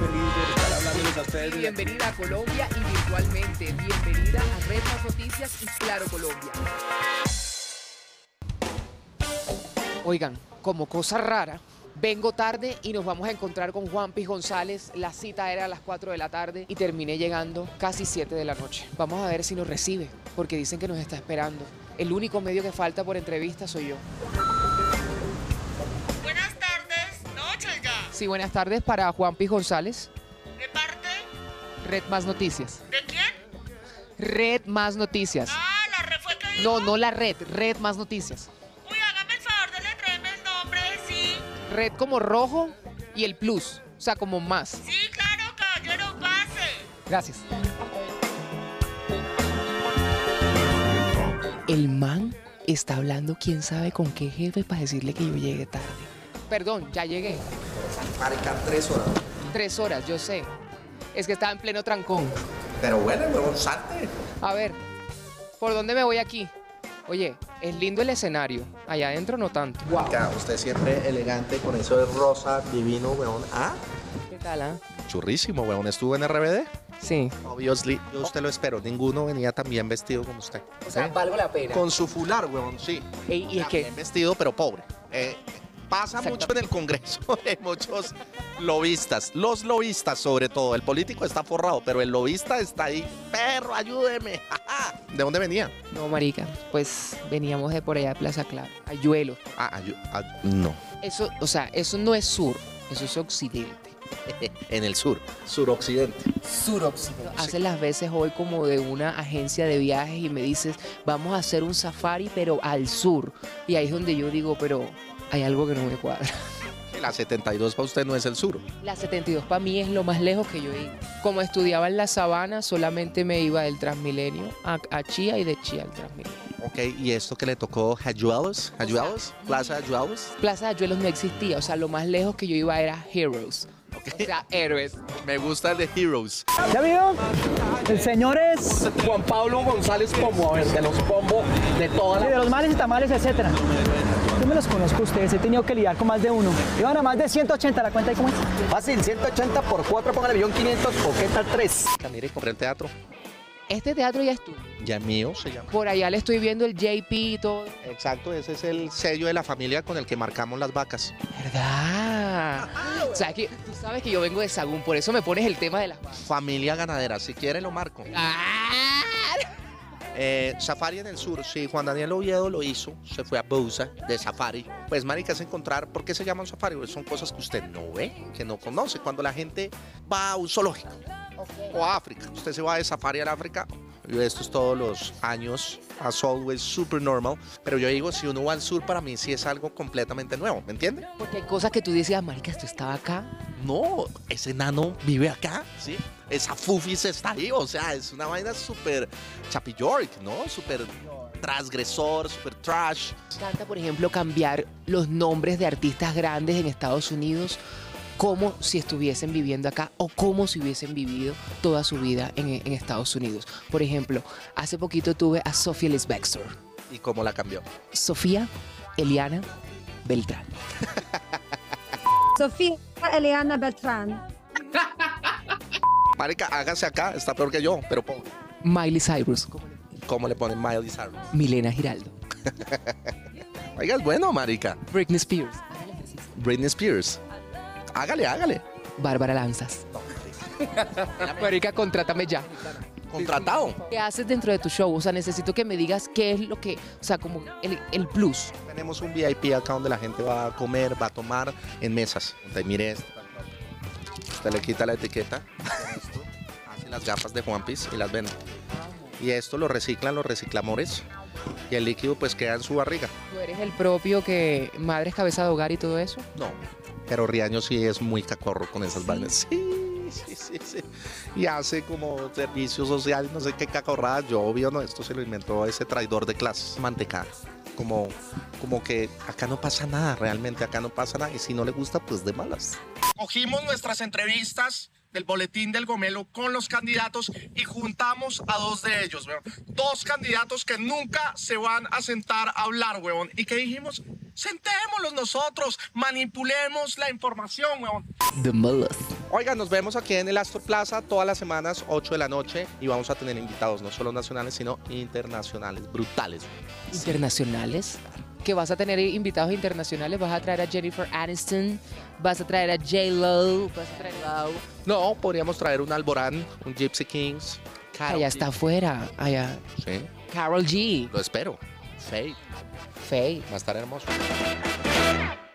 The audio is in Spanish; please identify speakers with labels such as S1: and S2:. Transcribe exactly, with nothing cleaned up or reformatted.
S1: feliz de estar hablándoles a ustedes.
S2: Y bienvenida a Colombia y virtualmente. Bienvenida a Red Más Noticias y Claro Colombia. Oigan, como cosa rara, vengo tarde y nos vamos a encontrar con Juanpi González. La cita era a las cuatro de la tarde y terminé llegando casi siete de la noche. Vamos a ver si nos recibe, porque dicen que nos está esperando. El único medio que falta por entrevista soy yo.
S3: Buenas tardes, noches ya.
S2: Sí, buenas tardes para Juanpi González.
S3: ¿De parte?
S2: Red Más Noticias.
S3: ¿De quién?
S2: Red Más Noticias.
S3: Ah, la red fue que dijo.
S2: No, no la red, Red Más Noticias.
S3: Uy, hágame el favor de letrearme el nombre, sí.
S2: Red como rojo y el plus, o sea, como más.
S3: Sí, claro, caballero, pase.
S2: Gracias. El man está hablando quién sabe con qué jefe para decirle que yo llegué tarde. Perdón, ya llegué.
S4: Marica, tres horas.
S2: Tres horas, yo sé. Es que estaba en pleno trancón.
S4: Pero bueno, huevón, salte.
S2: A ver, ¿por dónde me voy aquí? Oye, es lindo el escenario. Allá adentro no tanto.
S4: Marica, usted siempre elegante con eso de rosa, divino, huevón. ¿Ah?
S2: ¿Qué tal, ah?
S4: Churrísimo, huevón. ¿Estuvo en R B D?
S2: Sí.
S4: Obviously. Yo a usted lo espero. Ninguno venía tan bien vestido como usted.
S2: O sea,
S4: ¿Eh?
S2: valgo la pena.
S4: Con su fular, huevón, sí.
S2: Ey, y es que...
S4: Bien vestido, pero pobre. Eh, pasa
S2: Exacto.
S4: mucho en el Congreso de muchos lobistas. Los lobistas, sobre todo. El político está forrado, pero el lobista está ahí. Perro, ayúdeme. ¿De dónde venía?
S2: No, marica, pues veníamos de por allá de Plaza Claro, Ayuelo.
S4: Ah, ayu- ah, no.
S2: Eso, o sea, eso no es sur, eso es occidente.
S4: En el sur. Suroccidente.
S2: Suroccidente. Hace las veces hoy como de una agencia de viajes y me dices, vamos a hacer un safari, pero al sur. Y ahí es donde yo digo, pero hay algo que no me cuadra.
S4: La setenta y dos para usted no es el sur.
S2: La setenta y dos para mí es lo más lejos que yo he ido. Como estudiaba en la sabana, solamente me iba del Transmilenio a, a Chía y de Chía al Transmilenio.
S4: Ok, ¿y esto que le tocó Ayuelos? ¿Ayuelos? ¿Plaza Ayuelos?
S2: Plaza de Ayuelos no existía, o sea, lo más lejos que yo iba era Heroes. O sea, héroes.
S4: Me gusta el de Heroes.
S5: ¿Ya vio? El señor es
S1: Juan Pablo González Pombo, a ver, de los Pombo de toda
S5: de
S1: la...
S5: los males y tamales, etcétera. Yo me los conozco a ustedes, he tenido que lidiar con más de uno. Iban a más de ciento ochenta, ¿la cuenta y cómo es?
S1: Fácil, ciento ochenta por cuatro, póngale millón quinientos, o qué tal tres.
S4: Mire, compré el teatro.
S2: Este teatro ya es tuyo.
S4: Ya mío se llama.
S2: Por allá le estoy viendo el J P y todo.
S4: Exacto, ese es el sello de la familia con el que marcamos las vacas.
S2: ¿Verdad? O sea, que tú sabes que yo vengo de Sagún, por eso me pones el tema de las vacas.
S4: Familia ganadera, si quiere lo marco.
S2: ¡Ah!
S4: Eh, safari en el sur, sí, Juan Daniel Oviedo lo hizo, se fue a Bouza de safari. Pues marica, es encontrar, ¿por qué se llaman safari? Pues son cosas que usted no ve, que no conoce. Cuando la gente va a un zoológico o a África, usted se va de safari al África, y esto es todos los años, as always, super normal. Pero yo digo, si uno va al sur, para mí sí es algo completamente nuevo, ¿me entiende?
S2: Porque hay cosas que tú decías, marica, esto estaba acá.
S4: No, ese enano vive acá, ¿sí? Esa Fufis está ahí, o sea, es una vaina súper Chapi York, ¿no? Súper transgresor, súper trash.
S2: Me encanta, por ejemplo, cambiar los nombres de artistas grandes en Estados Unidos como si estuviesen viviendo acá o como si hubiesen vivido toda su vida en, en Estados Unidos. Por ejemplo, hace poquito tuve a Sophia Ellis Bextor.
S4: ¿Y cómo la cambió?
S2: Sofía Eliana Beltrán.
S6: Sofía Eliana Beltrán.
S4: Marica, hágase acá, está peor que yo, pero pobre.
S2: Miley Cyrus.
S4: ¿Cómo le ponen Miley Cyrus?
S2: Milena Giraldo.
S4: Oiga, es bueno, marica.
S2: Britney Spears.
S4: Britney Spears. Hágale, hágale.
S2: Bárbara Lanzas. Marica, contrátame ya.
S4: Contratado.
S2: ¿Qué haces dentro de tu show? O sea, necesito que me digas qué es lo que, o sea, como el, el plus.
S4: Tenemos un V I P acá donde la gente va a comer, va a tomar en mesas. Entonces, mire esto. Usted le quita la etiqueta, hace las gafas de Juan Piz y las vende. Y esto lo reciclan los reciclamores y el líquido pues queda en su barriga.
S2: ¿Tú eres el propio que madre es cabeza de hogar y todo eso?
S4: No, pero Riaño sí es muy cacorro con esas vainas. Sí, sí, sí, sí. Y hace como servicio social, no sé qué cacorrada. Yo, obvio, no, esto se lo inventó ese traidor de clases, mantecada. Como, como que acá no pasa nada, realmente acá no pasa nada. Y si no le gusta, pues de malas.
S7: Cogimos nuestras entrevistas del boletín del Gomelo con los candidatos y juntamos a dos de ellos, weón. Dos candidatos que nunca se van a sentar a hablar, weón. ¿Y qué dijimos? Sentémoslos nosotros, manipulemos la información, weón.
S2: The Mullet.
S4: Oigan, nos vemos aquí en el Astor Plaza todas las semanas, ocho de la noche, y vamos a tener invitados no solo nacionales, sino internacionales, brutales.
S2: Internacionales. Que vas a tener invitados internacionales, vas a traer a Jennifer Aniston, vas a traer a J-Lo, vas a traer a...
S4: No, podríamos traer un Alborán, un Gypsy Kings. Karol
S2: Allá
S4: G.
S2: está afuera, allá.
S4: Sí,
S2: Karol G.
S4: lo espero. Faye,
S2: Faye.
S4: va a estar hermoso.